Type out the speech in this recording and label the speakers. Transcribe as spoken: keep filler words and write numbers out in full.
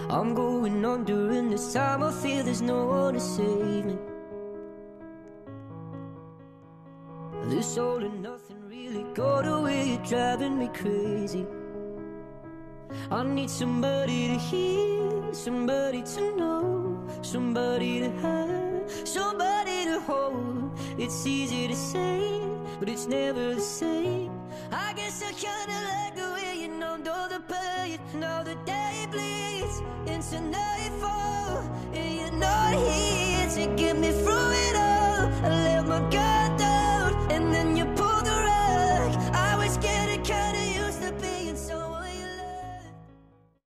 Speaker 1: I'm going on during this time. I feel there's no one to save me. This all and nothing really got away, you're driving me crazy. I need somebody to hear, somebody to know, somebody to have, somebody to hold. It's easy to say, but it's never the same. I guess I kinda like the way you numbed all the pain. Now the day bleeds into nightfall, and you're not here to get me through it all. I let my guard down, and then you